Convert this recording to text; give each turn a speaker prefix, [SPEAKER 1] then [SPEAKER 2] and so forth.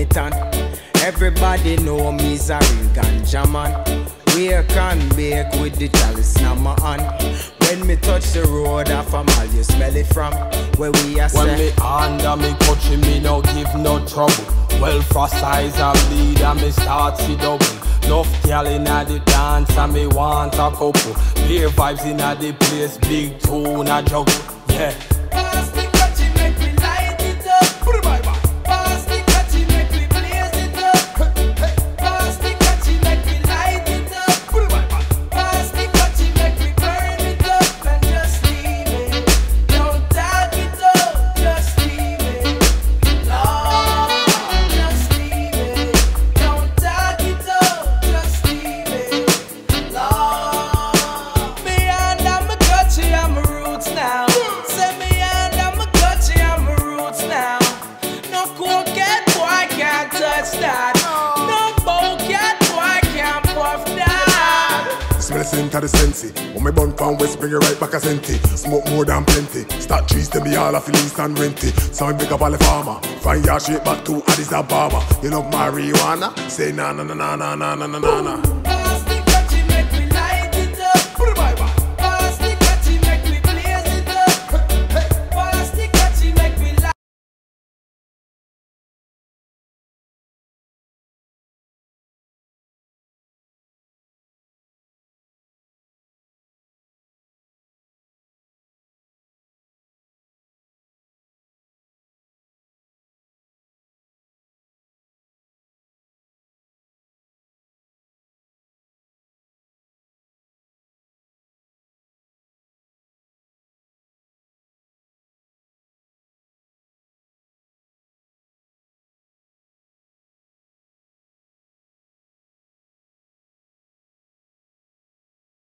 [SPEAKER 1] it on. Everybody know me's a real ganja man. Wake and bake with the chalice in my hand. When me touch the road, I from all you smell it from. Where we are
[SPEAKER 2] when
[SPEAKER 1] set.
[SPEAKER 2] me under me touching me no give no trouble. Well for size and bleed and me start see double. Enough girl inna the dance and me want a couple. Beer vibes inna the place, big tune a juggle. Yeah.
[SPEAKER 3] Pass the catchy, make me light it up. Put it right back. Pass the catchy, make me blaze it up. Pass the catchy, make me light it up. Put it right back. Pass the catchy, make me burn it up and just leave it. Don't tag it up, just leave it. Lord, just leave it. Don't tag it up, just leave it. Lord, me under my catchy and my roots now. Say me under my catchy and my roots now. No coquette boy can't touch that. No bowcat boy can't puff that.
[SPEAKER 4] Smell the scent of the sensei. When me bun from west, bring it right back a senti. Smoke more than plenty. Start trees to me all of least and renty. So me pick up all the farmer. Find your shape back to Addis Ababa. You love marijuana? Say na na na na na na na na na.